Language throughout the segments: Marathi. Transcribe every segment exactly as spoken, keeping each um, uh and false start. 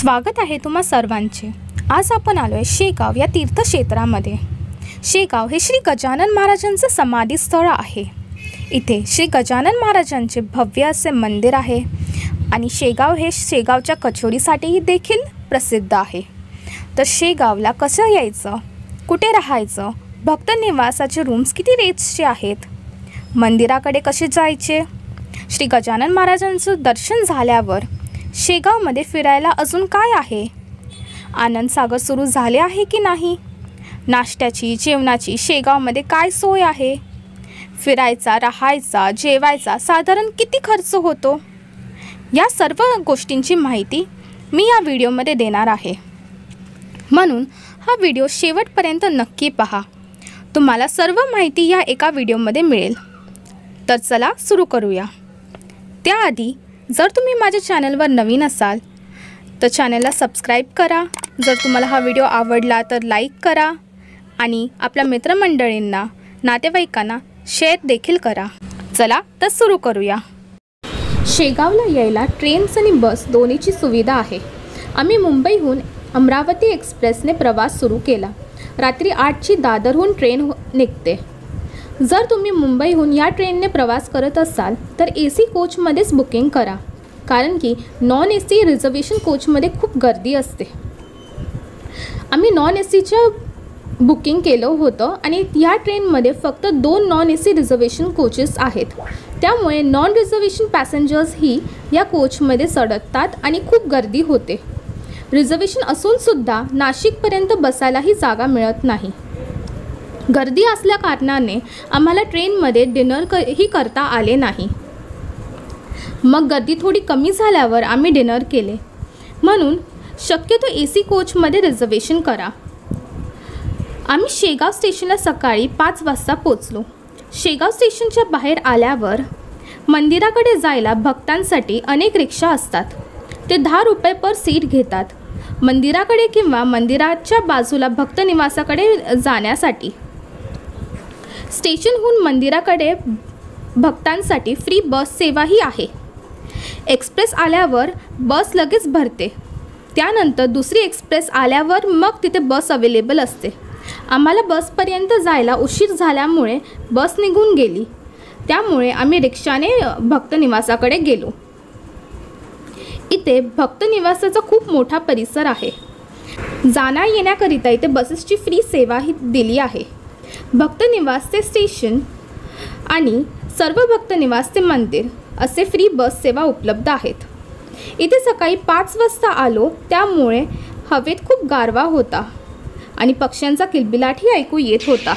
स्वागत आहे तुम्हा सर्वांचे। आज आपण आलो आहे शेगाव या तीर्थक्षेत्रामध्ये। शेगाव हे श्री गजानन महाराजांचे समाधी स्थळ आहे। इथे श्री गजानन महाराजांचे भव्य असे मंदिर आहे आणि शेगाव हे शेगावच्या कचोरीसाठी देखील प्रसिद्ध आहे। तर शेगावला कसं यायचं, कुठे राहायचं, भक्त निवासाचे रूम्स किती रेट्सचे आहेत, मंदिराकडे कसे जायचे, श्री गजानन महाराजांचं दर्शन झाल्यावर शेगावमध्ये फिरायला अजून काय आहे, आनंद सागर सुरू झाले आहे की नाही, नाश्त्याची जेवणाची शेगावमध्ये काय सोय आहे, फिरायचा राहायचा जेवायचा साधारण किती खर्च होतो, या सर्व गोष्टींची माहिती मी या व्हिडिओमध्ये देणार आहे। म्हणून हा व्हिडिओ शेवटपर्यंत नक्की पहा, तुम्हाला सर्व माहिती या एका व्हिडिओमध्ये मिळेल। तर चला सुरू करूया। त्याआधी जर तुम्ही माझ्या चॅनलवर नवीन असाल तर चॅनलला सबस्क्राईब करा। जर तुम्हाला हा व्हिडिओ आवडला तर लाईक करा आणि आपल्या मित्रमंडळींना नातेवाईकांना शेअर देखील करा। चला तर सुरू करूया। शेगावला यायला ट्रेन्स आणि बस दोन्हीची सुविधा आहे। आम्ही मुंबईहून अमरावती एक्सप्रेसने प्रवास सुरू केला। रात्री आठची दादरहून ट्रेन निघते। जर तुम्ही मुंबईहून या ट्रेनने प्रवास करत असाल तर ए सी कोचमध्येच बुकिंग करा, कारण की नॉन ए सी रिझर्वेशन कोचमध्ये खूप गर्दी असते। आम्ही नॉन ए सीचं बुकिंग केलं होतं आणि या ट्रेनमध्ये फक्त दोन non A C reservation coaches आहेत, त्यामुळे नॉन रिझर्वेशन पॅसेंजर्सही या कोचमध्ये चढतात आणि खूप गर्दी होते। रिझर्वेशन असूनसुद्धा नाशिकपर्यंत बसायलाही जागा मिळत नाही। गर्दी असल्या कारणाने आम्हाला ट्रेनमध्ये डिनर क ही करता आले नाही। मग गर्दी थोडी कमी झाल्यावर आम्ही डिनर केले। म्हणून शक्यतो ए सी कोचमध्ये रिझर्वेशन करा। आम्ही शेगाव स्टेशनला सकाळी पाच वाजता पोचलो। शेगाव स्टेशनच्या बाहेर आल्यावर मंदिराकडे जायला भक्तांसाठी अनेक रिक्षा असतात। ते दहा रुपये पर सीट घेतात। मंदिराकडे किंवा मंदिराच्या बाजूला भक्त निवासाकडे जाण्यासाठी स्टेशनहून मंदिराकडे भक्तांसाठी फ्री बस सेवाही आहे। एक्सप्रेस आल्यावर बस लगेच भरते, त्यानंतर दुसरी एक्सप्रेस आल्यावर मग तिथे बस अवेलेबल असते। आम्हाला बसपर्यंत जायला उशीर झाल्यामुळे बस निघून गेली, त्यामुळे आम्ही रिक्षाने भक्त निवासाकडे गेलो। इथे भक्त निवासाचा खूप मोठा परिसर आहे। जाण्या येण्याकरिता इथे बसेसची फ्री सेवाही दिली आहे। भक्त निवास ते स्टेशन आणि सर्व भक्त निवास ते मंदिर असे फ्री बस सेवा उपलब्ध आहेत। इथे सकाळी पाच वाजता आलो, त्यामुळे हवेत खूप गारवा होता आणि पक्ष्यांचा किलबिलाटही ऐकू येत होता।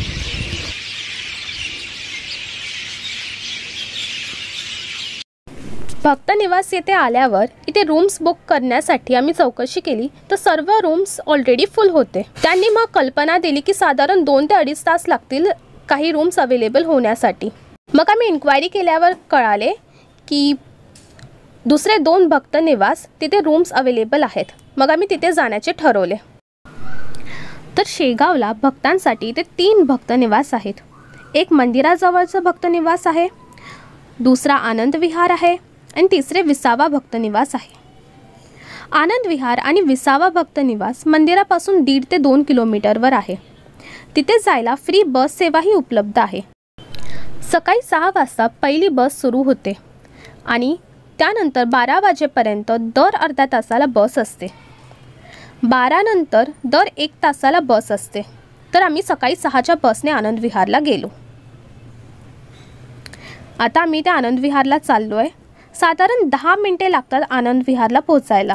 भक्त निवास येथे आल्यावर इथे रूम्स बुक करण्यासाठी आम्ही चौकशी केली तर सर्व रूम्स ऑलरेडी फुल होते। त्यांनी मग कल्पना दिली की साधारण दोन ते अडीच तास लागतील काही रूम्स अवेलेबल होण्यासाठी। मग आम्ही इन्क्वायरी केल्यावर कळाले की दुसरे दोन भक्त निवास तिथे रूम्स अवेलेबल आहेत। मग आम्ही तिथे जाण्याचे ठरवले। तर शेगावला भक्तांसाठी इथे तीन भक्त निवास आहेत। एक मंदिराजवळचा भक्त निवास आहे, दुसरा आनंद विहार आहे आणि तिसरे विसावा भक्त निवास आहे। आनंद विहार आणि विसावा भक्त निवास मंदिरापासून दीड ते दोन किलोमीटरवर आहे। तिथे जायला फ्री बस सेवाही उपलब्ध आहे। सकाळी सहा वाजता पहिली बस सुरू होते आणि त्यानंतर बारा वाजेपर्यंत दर अर्ध्या तासाला बस असते। बारा नंतर दर एक तासाला बस असते। तर आम्ही सकाळी सहाच्या बसने आनंद विहारला गेलो। आता आम्ही त्या आनंद विहारला चाललो आहे। साधारण दहा मिनिटे लागतात आनंद विहारला पोहोचायला।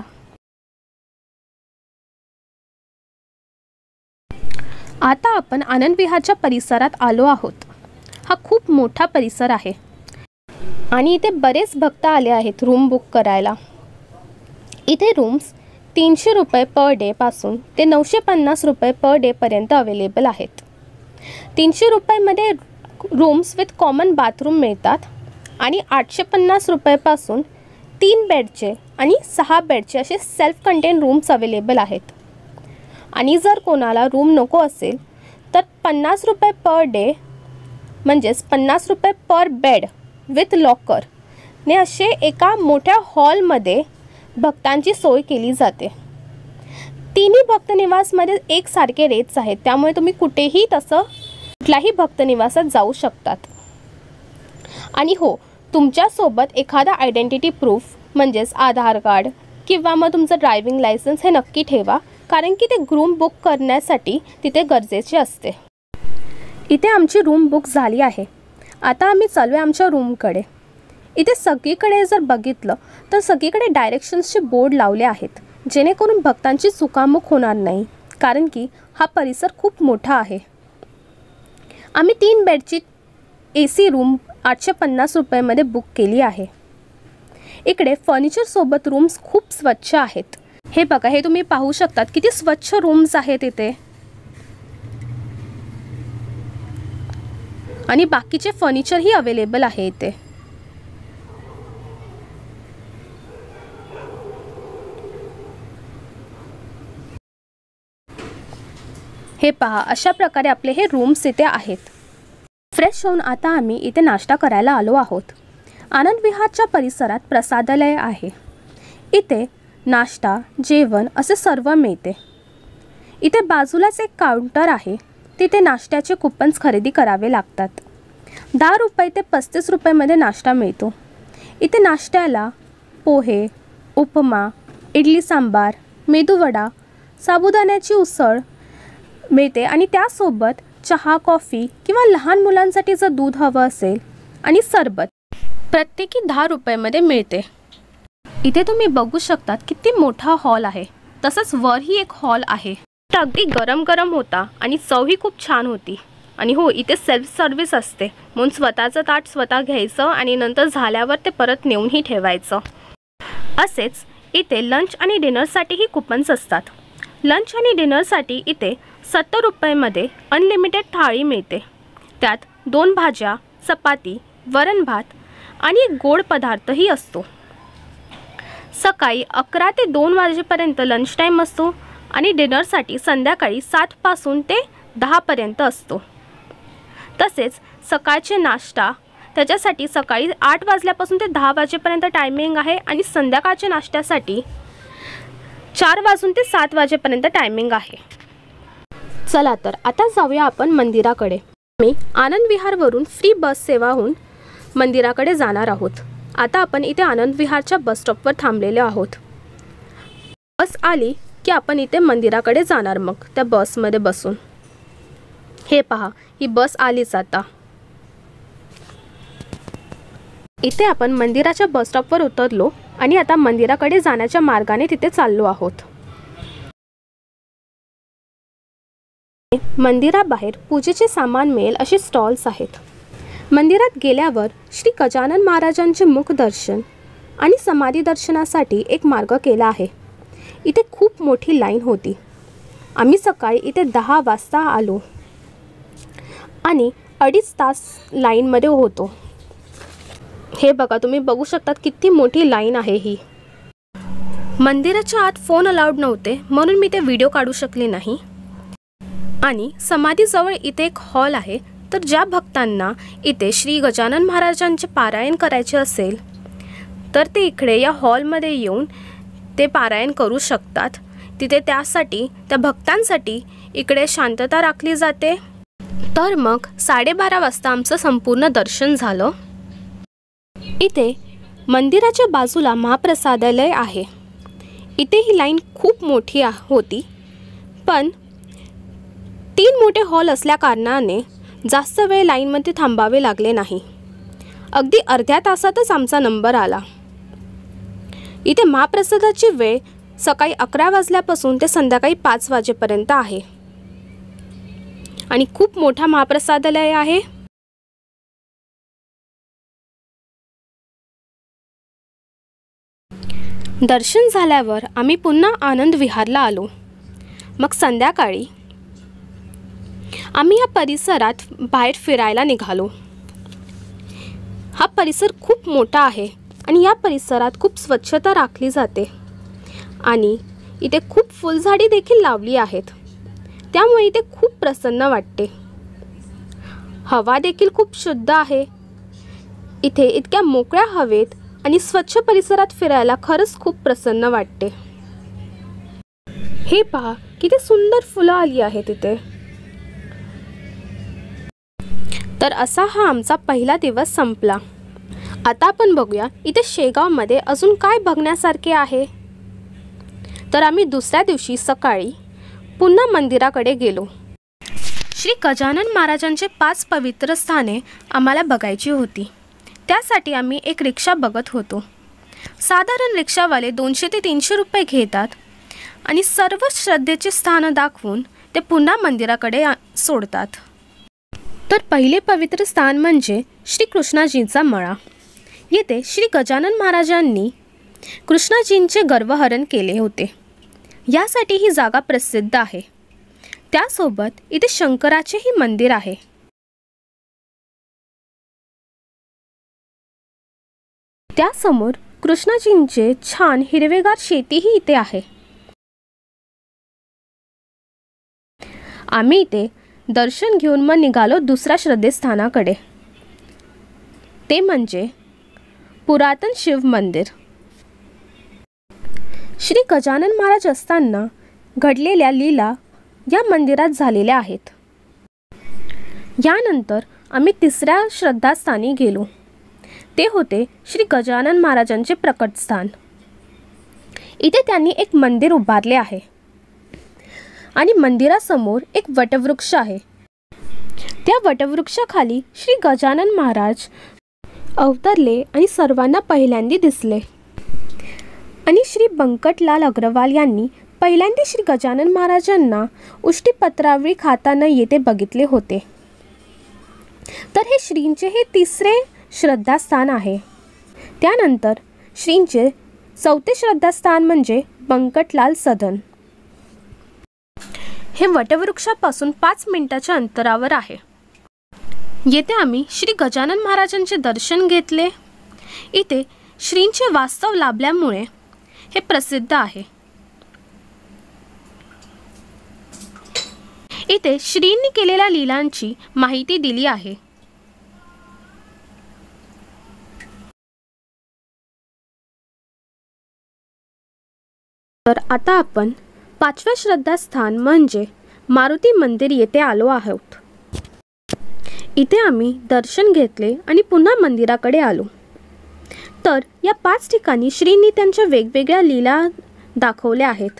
आता आपण आनंद विहारच्या परिसरात आलो आहोत। हा खूप मोठा परिसर आहे आणि इथे बरेच भक्त आले आहेत रूम बुक करायला। इथे रूम्स तीनशे रुपये पर डे पासून ते नऊशे पन्नास रुपये पर डे पर्यंत अवेलेबल आहेत। तीनशे रुपयामध्ये रूम्स विथ कॉमन बाथरूम मिळतात आणि आठशे पन्नास रुपयापासून तीन बेडचे आणि सहा बेडचे असे सेल्फ कंटेन रूम्स अवेलेबल आहेत। आणि जर कोणाला रूम नको असेल तर पन्नास रुपये पर डे म्हणजेच पन्नास रुपये पर बेड विथ लॉकर ने असे एका मोठ्या हॉलमध्ये भक्तांची सोय केली जाते। तिन्ही भक्तनिवासमध्ये एकसारखे रेट्स आहेत, त्यामुळे तुम्ही कुठेही तसं कुठल्याही भक्तनिवासात जाऊ शकतात। आणि हो, तुमच्यासोबत एखादा आयडेंटिटी प्रूफ म्हणजेच आधार कार्ड किंवा मग तुमचं ड्रायव्हिंग लायसन्स हे नक्की ठेवा, कारण की ते रूम बुक करण्यासाठी तिथे गरजेचे असते। इथे आमची रूम बुक झाली आहे। आता आम्ही चालू आहे आमच्या रूमकडे। इथे सगळीकडे जर बघितलं तर सगळीकडे डायरेक्शन्सचे बोर्ड लावले आहेत, जेणेकरून भक्तांची चुकामुक होणार नाही, कारण की हा परिसर खूप मोठा आहे। आम्ही तीन बेडची ए सी रूम आठशे पन्नास रुपयामध्ये बुक केली आहे। इकडे फर्निचरसोबत रूम्स खूप स्वच्छ आहेत। हे बघा, हे तुम्ही पाहू शकतात किती स्वच्छ रूम्स आहेत इथे, आणि बाकीचे फर्निचरही अवेलेबल आहे इथे। हे पहा, अशा प्रकारे आपले हे रूम्स इथे आहेत। फ्रेश होऊन आता आम्ही इथे नाश्ता करायला आलो आहोत। आनंद विहारच्या परिसरात प्रसादालय आहे। इथे नाश्ता, जेवण असे सर्व मिळते। इथे बाजूलाच एक काउंटर आहे, तिथे नाश्त्याचे कुपन्स खरेदी करावे लागतात। दहा रुपये ते पस्तीस रुपयामध्ये नाश्ता मिळतो। इथे नाश्त्याला पोहे, उपमा, इडली सांबार, मेदूवडा, साबुदाण्याची उसळ मिळते, आणि त्यासोबत चहा, कॉफी किंवा लहान मुलांसाठी जर दूध हवं असेल आणि सरबत प्रत्येकी दहा रुपयामध्ये मिळते। इथे तुम्ही बघू शकतात किती मोठा हॉल आहे, तसंच वरही एक हॉल आहे। अगदी गरम गरम होता आणि चवही खूप छान होती। आणि हो, इथे सेल्फ सर्व्हिस असते, म्हणून स्वतःचं ताट स्वतः घ्यायचं आणि नंतर झाल्यावर ते परत नेऊनही ठेवायचं। असेच इथे लंच आणि डिनरसाठीही कुपन्स असतात। लंच आणि डिनरसाठी इथे सत्तर रुपयामध्ये अनलिमिटेड थाळी मिळते। त्यात दोन भाज्या, चपाती, वरण भात आणि एक गोड पदार्थही असतो। सकाळी अकरा ते दोन वाजेपर्यंत लंच टाईम असतो आणि डिनरसाठी संध्याकाळी सातपासून ते दहापर्यंत असतो। तसेच सकाळचे नाश्ता त्याच्यासाठी सकाळी आठ वाजल्यापासून ते दहा वाजेपर्यंत टायमिंग आहे, आणि संध्याकाळच्या नाश्त्यासाठी चार वाजून ते सात वाजेपर्यंत टायमिंग आहे। चला तर आता जाऊया आपण मंदिराकडे। मी आनंद विहारवरून फ्री बस सेवा होऊन मंदिराकडे जाणार आहोत। आता आपण इथे आनंद विहारच्या बस स्टॉपवर थांबलेले आहोत। बस आली की आपण इथे मंदिराकडे जाणार, मग त्या बसमध्ये बसून। हे पहा, ही बस आलीच आता। इथे आपण मंदिराच्या बस स्टॉपवर उतरलो आणि आता मंदिराकडे जाण्याच्या मार्गाने तिथे चाललो आहोत। मंदिराबाहेर पूजेचे सामान मिळेल असे स्टॉल्स आहेत। मंदिरात गेल्यावर श्री गजानन महाराजांचे मुखदर्शन आणि समाधी दर्शनासाठी एक मार्ग केला आहे। इथे खूप मोठी लाईन होती। आम्ही सकाळी इथे दहा वाजता आलो आणि अडीच तास लाईनमध्ये होतो। हे बघा, तुम्ही बघू शकतात किती मोठी लाईन आहे ही। मंदिराच्या आत फोन अलाउड नव्हते, म्हणून मी ते व्हिडिओ काढू शकले नाही। आणि समाधीजवळ इथे एक हॉल आहे, तर ज्या भक्तांना इथे श्री गजानन महाराजांचे पारायण करायचे असेल तर ते इकडे या हॉलमध्ये येऊन ते पारायण करू शकतात। तिथे त्यासाठी त्या भक्तांसाठी इकडे शांतता राखली जाते। तर मग साडेबारा वाजता आमचं संपूर्ण दर्शन झालं। इथे मंदिराच्या बाजूला महाप्रसादालय आहे। इथे ही लाईन खूप मोठी होती, पण तीन मोठे हॉल असल्या कारणाने जास्त वेळ लाईनमध्ये थांबावे लागले नाही। अगदी अर्ध्या तासातच आमचा नंबर आला। इथे महाप्रसादाची वेळ सकाळी अकरा वाजल्यापासून ते संध्याकाळी पाच वाजेपर्यंत आहे, आणि खूप मोठा महाप्रसादालय आहे। दर्शन झाल्यावर आम्ही पुन्हा आनंद विहारला आलो। मग संध्याकाळी आम्ही या परिसरात बाहेर फिरायला निघालो। हा परिसर खूप मोठा आहे आणि या परिसरात खूप स्वच्छता राखली जाते, आणि इथे खूप फुलझाडी देखील लावली आहेत, त्यामुळे इथे खूप प्रसन्न वाटते। हवा देखील खूप शुद्ध आहे। इथे इतक्या मोकळ्या हवेत आणि स्वच्छ परिसरात फिरायला खरंच खूप प्रसन्न वाटते। हे पहा किती सुंदर फुलं आली आहेत इथे। तर असा हा आमचा पहिला दिवस संपला। आता आपण बघूया इथे शेगावमध्ये अजून काय बघण्यासारखे आहे। तर आम्ही दुसऱ्या दिवशी सकाळी पुन्हा मंदिराकडे गेलो। श्री गजानन महाराजांचे पाच पवित्र स्थाने आम्हाला बघायची होती। त्यासाठी आम्ही एक रिक्षा बघत होतो। साधारण रिक्षावाले दोनशे ते तीनशे रुपये घेतात आणि सर्व श्रद्धेचे स्थान दाखवून ते पुन्हा मंदिराकडे सोडतात। तर पहिले पवित्र स्थान म्हणजे श्री कृष्णाजींचा मळा। येथे श्री गजानन महाराजांनी कृष्णाजींचे गर्भहरण केले होते, यासाठी ही जागा प्रसिद्ध आहे। त्यासोबत इथे शंकराचेही मंदिर आहे। त्यासमोर कृष्णाजींचे छान हिरवेगार शेतीही इथे आहे। आम्ही इथे दर्शन घेऊन मग निघालो दुसऱ्या श्रद्धेस्थानाकडे, ते म्हणजे पुरातन शिव मंदिर। श्री गजानन महाराज असताना घडलेल्या लीला या मंदिरात झालेल्या आहेत। यानंतर आम्ही तिसऱ्या श्रद्धास्थानी गेलो, ते होते श्री गजानन महाराजांचे प्रकटस्थान। इथे त्यांनी एक मंदिर उभारले आहे आणि मंदिरासमोर एक वटवृक्ष आहे। त्या वटवृक्षाखाली श्री गजानन महाराज अवतरले आणि सर्वांना पहिल्यांदा दिसले। आणि श्री बंकटलाल अग्रवाल यांनी पहिल्यांदा श्री गजानन महाराजांना उष्टीपत्रावळी खाताना येथे बघितले होते। तर हे श्रींचे हे तिसरे श्रद्धास्थान आहे। त्यानंतर श्रींचे चौथे श्रद्धास्थान म्हणजे बंकटलाल सदन। हे वटवृक्षापासून पाच मिनिटाच्या अंतरावर आहे। येथे आम्ही श्री गजानन महाराजांचे दर्शन घेतले। इथे श्रींचे वास्तव लाभल्यामुळे हे प्रसिद्ध आहे। इथे श्रींनी केलेल्या लीलांची माहिती दिली आहे। तर आता आपण पाचव्या श्रद्धास्थान म्हणजे मारुती मंदिर येथे आलो आहोत। इथे आम्ही दर्शन घेतले आणि पुन्हा मंदिराकडे आलो। तर या पाच ठिकाणी श्रींनी त्यांच्या वेगवेगळ्या लीला दाखवल्या आहेत।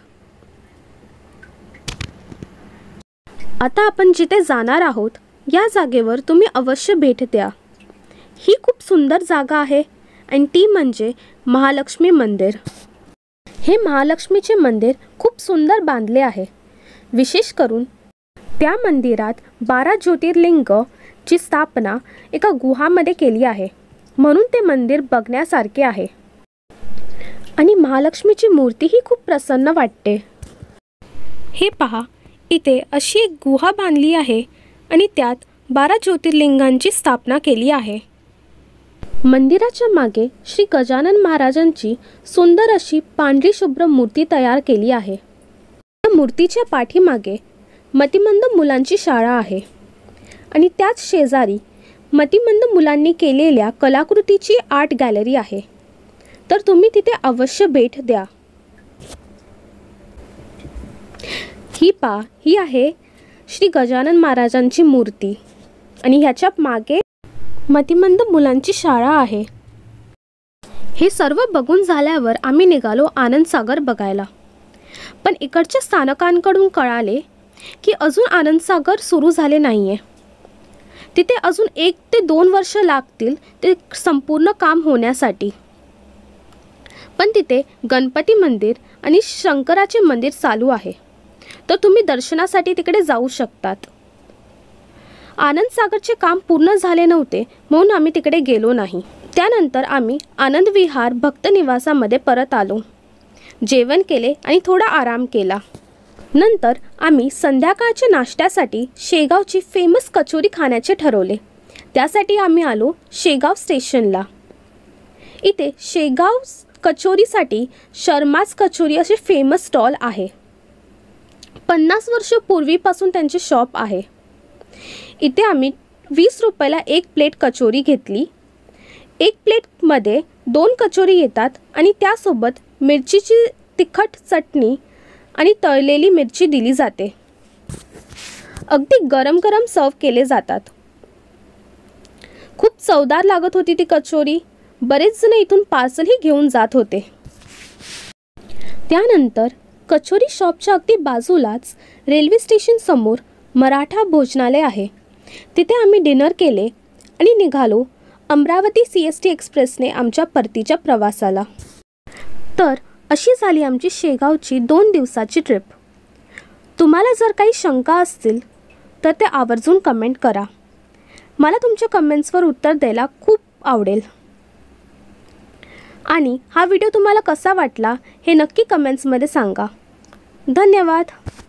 आता आपण जिथे जाणार आहोत या जागेवर तुम्ही अवश्य भेट द्या। ही खूप सुंदर जागा आहे आणि ती म्हणजे महालक्ष्मी मंदिर। हे महालक्ष्मीचे मंदिर खूप सुंदर बांधले आहे। विशेष करून त्या मंदिरात बारा ज्योतिर्लिंग ची स्थापना एका गुहामध्ये केली आहे, म्हणून ते मंदिर बघण्यासारखे आहे। आणि महालक्ष्मीची मूर्ती ही खूप प्रसन्न वाटते। हे पहा, इथे अशी एक गुहा बांधली आहे आणि त्यात बारा ज्योतिर्लिंगांची स्थापना केली आहे। मंदिराच्या मागे श्री गजानन महाराजांची सुंदर अशी पांढरी शुभ्र मूर्ती तयार केली आहे। या मूर्तीच्या पाठीमागे मतिमंद मुलांची शाळा आहे आणि त्याच शेजारी मतिमंद मुलांनी केलेल्या कलाकृतीची आर्ट गॅलरी आहे। तर तुम्ही तिथे अवश्य भेट द्या। ही पा ही आहे श्री गजानन महाराजांची मूर्ती आणि ह्याच्या मागे मतिमंद मुलांची शाळा आहे। हे सर्व बघून झाल्यावर आम्ही निघालो आनंदसागर बघायला। पण इकडच्या स्थानकांकडून कळाले की अजून आनंदसागर सुरू झाले नाहीये। तिथे अजून एक ते दोन वर्ष लागतील ते संपूर्ण काम होण्यासाठी। पण तिथे गणपती मंदिर आणि शंकराचे मंदिर चालू आहे, तर तुम्ही दर्शनासाठी तिकडे जाऊ शकतात। आनंदसागरचे काम पूर्ण झाले नव्हते म्हणून आम्ही तिकडे गेलो नाही। त्यानंतर आम्ही आनंद विहार भक्त निवासामध्ये परत आलो, जेवण केले आणि थोडा आराम केला। नंतर आम्ही संध्याकाळच्या नाश्त्यासाठी शेगावची फेमस कचोरी खाण्याचे ठरवले। त्यासाठी आम्ही आलो शेगाव स्टेशनला। इथे शेगाव कचोरीसाठी शर्माच कचोरी असे फेमस स्टॉल आहे। पन्नास वर्ष पूर्वीपासून त्यांचे शॉप आहे। इथे आम्ही वीस रुपयाला एक प्लेट कचोरी घेतली। एक प्लेटमध्ये दोन कचोरी येतात आणि त्यासोबत मिरचीची तिखट चटणी आणि तळलेली मिरची दिली जाते. अगदी गरम गरम सर्व केले जातात. खूप चवदार लागत होती ती कचोरी. बरेच जण इथून पार्सलही घेऊन जात होते. त्यानंतर कचोरी शॉपच्या अगदी बाजूलाच रेल्वे स्टेशन समोर मराठा भोजनालय आहे. तिथे आम्ही डिनर केले आणि निघालो अमरावती सी एस टी एक्सप्रेसने आमच्या परतीच्या प्रवासाला. तर अशी झाली आमची शेगावची दोन दिवसाची ट्रिप. तुम्हाला जर काही शंका असतील तर ते आवर्जून कमेंट करा. मला तुमच्या कमेंट्सवर उत्तर द्यायला खूप आवडेल. आणि हा व्हिडिओ तुम्हाला कसा वाटला हे नक्की कमेंट्समध्ये सांगा. धन्यवाद.